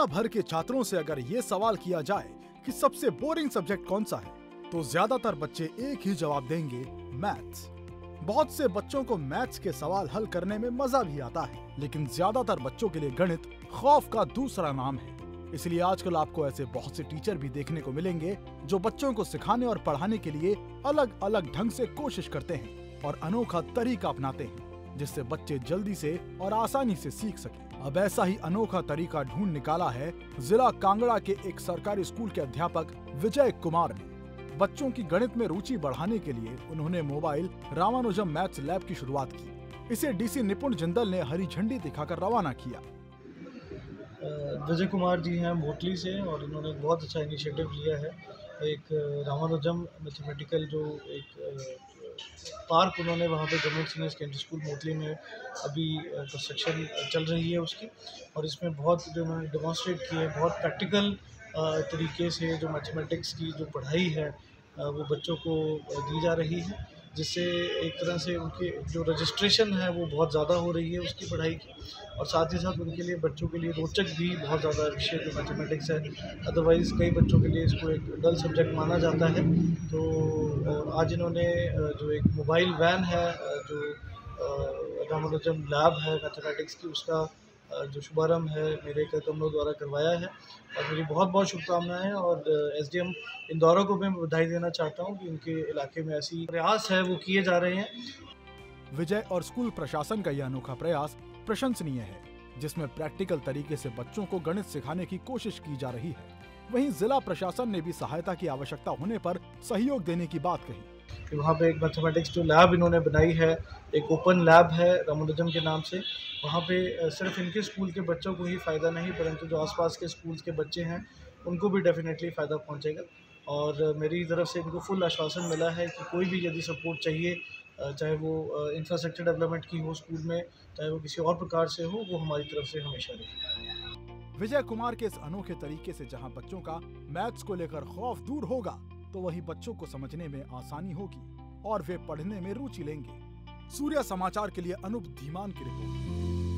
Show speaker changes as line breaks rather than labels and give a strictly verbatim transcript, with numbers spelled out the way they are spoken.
भर के छात्रों से अगर ये सवाल किया जाए कि सबसे बोरिंग सब्जेक्ट कौन सा है, तो ज्यादातर बच्चे एक ही जवाब देंगे, मैथ्स। बहुत से बच्चों को मैथ्स के सवाल हल करने में मजा भी आता है, लेकिन ज्यादातर बच्चों के लिए गणित खौफ का दूसरा नाम है। इसलिए आजकल आपको ऐसे बहुत से टीचर भी देखने को मिलेंगे जो बच्चों को सिखाने और पढ़ाने के लिए अलग अलग ढंग से कोशिश करते हैं और अनोखा तरीका अपनाते हैं, जिससे बच्चे जल्दी से और आसानी से सीख सकें। अब ऐसा ही अनोखा तरीका ढूंढ निकाला है जिला कांगड़ा के एक सरकारी स्कूल के अध्यापक विजय कुमार ने। बच्चों की गणित में रुचि बढ़ाने के लिए उन्होंने मोबाइल रामानुजम मैथ्स लैब की शुरुआत की। इसे डीसी निपुण जिंदल ने हरी झंडी दिखाकर रवाना किया।
विजय कुमार जी हैं मोटली से और इन्होंने एक बहुत अच्छा इनिशिएटिव लिया है। एक रामानुजम मैथमेटिकल जो एक पार्क उन्होंने वहाँ पे government senior secondary school Motli में अभी कंस्ट्रक्शन चल रही है उसकी, और इसमें बहुत जो उन्होंने डेमोन्स्ट्रेट किए है, बहुत प्रैक्टिकल तरीके से जो मैथमेटिक्स की जो पढ़ाई है वो बच्चों को दी जा रही है, जिससे एक तरह से उनके जो रजिस्ट्रेशन है वो बहुत ज़्यादा हो रही है उसकी पढ़ाई की, और साथ ही साथ उनके लिए बच्चों के लिए रोचक भी बहुत ज़्यादा विषय जो मैथमेटिक्स है। अदरवाइज़ कई बच्चों के लिए इसको एक डल सब्जेक्ट माना जाता है। तो आज इन्होंने जो एक मोबाइल वैन है जो रामानुजम लैब है मैथमेटिक्स की, उसका जो शुभारंभ है मेरे कदमों द्वारा करवाया है, और मेरी बहुत बहुत शुभकामनाएं। और एसडीएम इंदौर को भी मैं बधाई देना चाहता हूं कि उनके इलाके में ऐसी प्रयास है वो किए जा रहे हैं।
विजय और स्कूल प्रशासन का यह अनोखा प्रयास प्रशंसनीय है, जिसमें प्रैक्टिकल तरीके से बच्चों को गणित सिखाने की कोशिश की जा रही है। वहीं जिला प्रशासन ने भी सहायता की आवश्यकता होने पर सहयोग देने की बात कही।
वहाँ पे एक मैथमेटिक्स जो लैब इन्होंने बनाई है, एक ओपन लैब है रामानुजम के नाम से। वहाँ पे सिर्फ इनके स्कूल के बच्चों को ही फ़ायदा नहीं, परंतु जो आसपास के स्कूल्स के बच्चे हैं उनको भी डेफिनेटली फ़ायदा पहुँचेगा। और मेरी तरफ से इनको फुल आश्वासन मिला है कि कोई भी यदि सपोर्ट चाहिए, चाहे वो इंफ्रास्ट्रक्चर डेवलपमेंट की हो स्कूल में, चाहे वो किसी और प्रकार से हो, वो हमारी तरफ से हमेशा रहेगी।
विजय कुमार के इस अनोखे तरीके से जहां बच्चों का मैथ्स को लेकर खौफ दूर होगा, तो वहीं बच्चों को समझने में आसानी होगी और वे पढ़ने में रुचि लेंगे। सूर्या समाचार के लिए अनूप धीमान की रिपोर्ट।